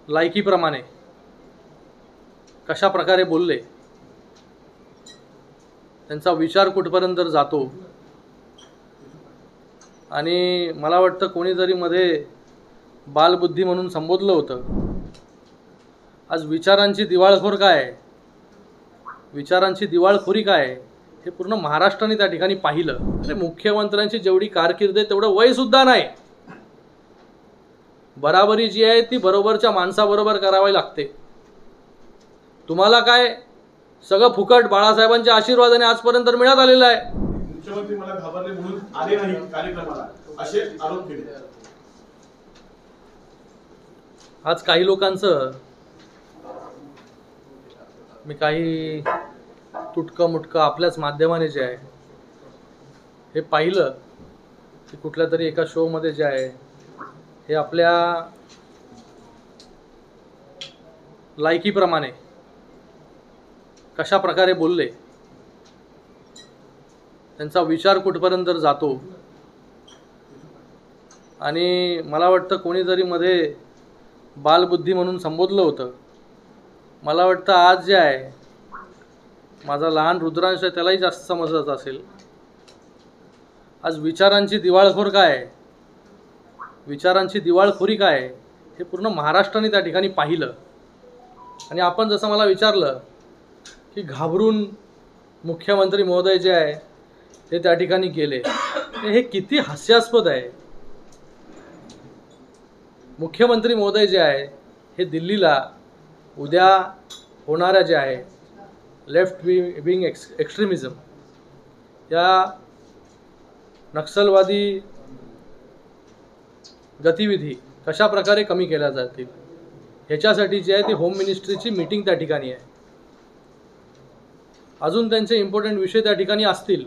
लायकीप्रमाणे कशा प्रकारे बोलले, त्यांचा विचार कुठपर्यंत जातो। आणि मला वाटतं कोणीतरी मध्ये बालबुद्धी म्हणून संबोधलं होतं। आज विचारांची दिवाळखोर काय आहे, विचारांची दिवाळखोरी काय आहे हे पूर्ण महाराष्ट्राने त्या ठिकाणी पाहिलं। अरे मुख्यमंत्र्यांची जेवढी कारकीर्द आहे तेवढं वय सुद्धा नाही। बराबरी जी आहे ती बरोबरच्या माणसाबरोबर करावी लागते। तुम्हाला काय सगळं फुकट बाळासाहेबांच्या आशीर्वादाने आजपर्यंत मिळत आलेलं आहे। मुख्यमंत्री मला घाबरले म्हणून आले नाही कार्यक्रमाला असे आरोप केले। आज काही लोकांचं मी काही तुटकं मुटकं आपल्याच माध्यमाने जे आहे हे पाहिलं की कुठल्या तरी एका शो मध्ये जे आहे हे आपल्या लायकीप्रमाणे कशा प्रकारे बोलले, त्यांचा विचार कुठपर्यंत जातो। आणि मला वाटतं कोणीतरी मध्ये बालबुद्धी म्हणून संबोधलं होतं। मला वाटतं आज जे आहे माझा लहान रुद्रांश आहे त्यालाही जास्त समजत असेल। आज विचारांची दिवाळखोर काय आहे, विचारांची दिवाळखोरी काय आहे हे पूर्ण महाराष्ट्राने त्या ठिकाणी पाहिलं। आणि आपण जसं मला विचारलं की घाबरून मुख्यमंत्री महोदय जे आहे ते त्या ठिकाणी गेले, हे किती हास्यास्पद आहे। मुख्यमंत्री महोदय जे आहे हे दिल्लीला उद्या होणाऱ्या जे आहे लेफ्ट विंग एक्स्ट्रीमिझम या नक्षलवादी गतिविधी कशा प्रकारे कमी केल्या जातील ह्याच्यासाठी जे आहे ती होम मिनिस्ट्रीची मीटिंग त्या ठिकाणी आहे। अजून त्यांचे इम्पॉर्टंट विषय त्या ठिकाणी असतील।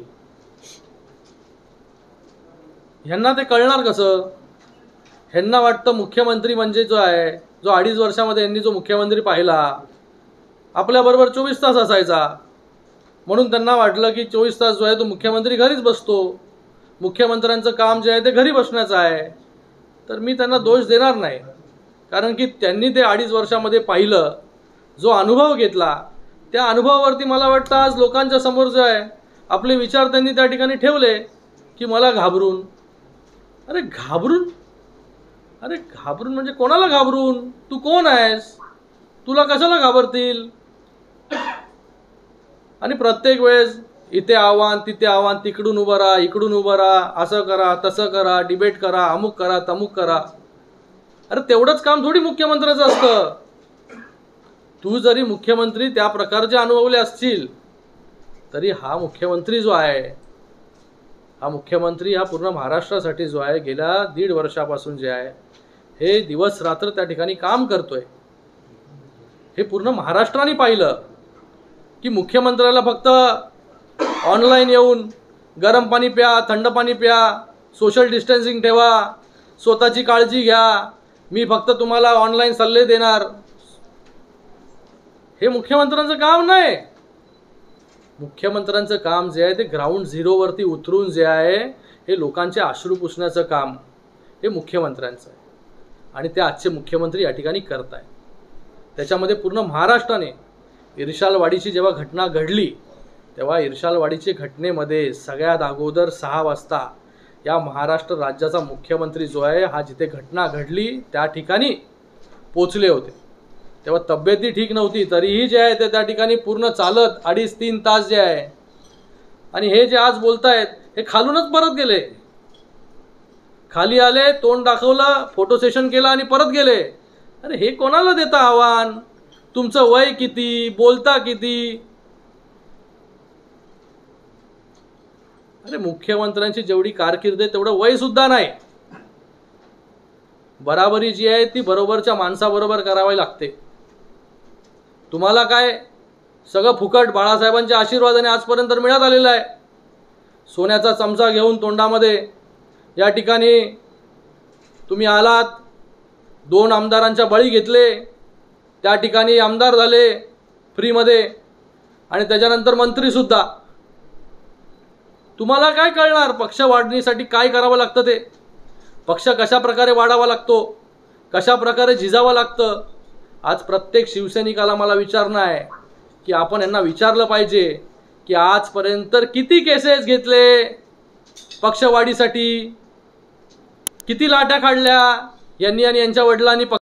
ह्यांना ते कळणार कसं? ह्यांना वाटतं मुख्यमंत्री म्हणजे जो आहे, जो 2.5 वर्षामध्ये यांनी जो मुख्यमंत्री पाहिला आपल्याबरोबर 24 तास असायचा, म्हणून त्यांना वाटलं की 24 तास जो आहे तो मुख्यमंत्री घरीच बसतो, मुख्यमंत्र्यांचं काम जे आहे ते घरी बसण्याचं आहे। तर मी त्यांना दोष देणार नाही, कारण की त्यांनी ते 2.5 वर्षामध्ये पाहिलं, जो अनुभव घेतला त्या अनुभवावरती मला वाटतं आज लोकांच्या समोर जो आहे आपले विचार त्यांनी त्या ठिकाणी ठेवले की मला घाबरून। अरे घाबरून, अरे घाबरून म्हणजे कोणाला घाबरून? तू कोण आहेस? तुला कशाला घाबरतील? आणि प्रत्येक वेळेस इथे आव्हान तिथे आव्हान, तिकडून उभं राहा इकडून उभं राहा, असं करा तसं करा, डिबेट करा, अमुक करा तमुक करा। अरे तेवढंच काम थोडी मुख्यमंत्र्याचं असतं। तू जरी मुख्यमंत्री त्या प्रकारचे अनुभवले असतील तरी हा मुख्यमंत्री जो आहे, हा मुख्यमंत्री हा पूर्ण महाराष्ट्रासाठी जो आहे गेल्या 1.5 वर्षापासून जे आहे हे दिवस रात्र त्या ठिकाणी काम करतोय। हे पूर्ण महाराष्ट्राने पाहिलं की मुख्यमंत्र्याला फक्त ऑनलाईन येऊन गरम पाणी प्या, थंड पाणी प्या, सोशल डिस्टन्सिंग ठेवा, स्वतःची काळजी घ्या, मी फक्त तुम्हाला ऑनलाईन सल्ले देणार, हे मुख्यमंत्र्यांचं काम नाही। मुख्यमंत्र्यांचं काम जे आहे ते ग्राउंड झिरोवरती उतरून जे आहे हे लोकांचे अश्रू पुसण्याचं काम हे मुख्यमंत्र्यांचं आहे। आणि ते आजचे मुख्यमंत्री या ठिकाणी करत आहेत। त्याच्यामध्ये पूर्ण महाराष्ट्राने इर्शालवाडीची जेव्हा घटना घडली तेव्हा इर्शालवाडीच्या घटनेमध्ये सगळ्यात अगोदर 6 वाजता या महाराष्ट्र राज्याचा मुख्यमंत्री जो आहे हा जिथे घटना घडली त्या ठिकाणी पोचले होते। तेव्हा तब्येती ठीक नव्हती तरीही जे आहे ते त्या ठिकाणी पूर्ण चालत 2.5-3 तास जे आहे, आणि हे जे आज बोलतायत हे खालूनच परत गेले, खाली आले, तोंड दाखवलं, फोटो सेशन केलं आणि परत गेले। अरे हे कोणाला देता आव्हान? तुमचं वय किती, बोलता किती? अरे मुख्यमंत्र्यांची जेवढी कारकीर्द आहे तेवढं वय सुद्धा नाही। बराबरी जी आहे ती बरोबरच्या माणसाबरोबर करावी लागते। तुम्हाला काय सगळं फुकट बाळासाहेबांच्या आशीर्वादाने आजपर्यंत मिळत आलेलं आहे। सोन्याचा चमचा घेऊन तोंडामध्ये या ठिकाणी तुम्ही आलात, 2 आमदारांच्या बळी घेतले, त्या ठिकाणी आमदार झाले फ्रीमध्ये, आणि त्याच्यानंतर मंत्री सुद्धा। तुम्हाला काय कळणार पक्ष वाढणीसाठी काय करावं लागतं? ते पक्ष कशा प्रकारे वाढावा लागतो, कशा प्रकारे झिजावं लागतं आज प्रत्येक शिवसैनिकाला मला विचारणं आहे की आपण यांना विचारलं पाहिजे की आजपर्यंत किती केसेस घेतले पक्षवाढीसाठी, किती लाट्या काढल्या यांनी आणि यांच्या वडिलांनी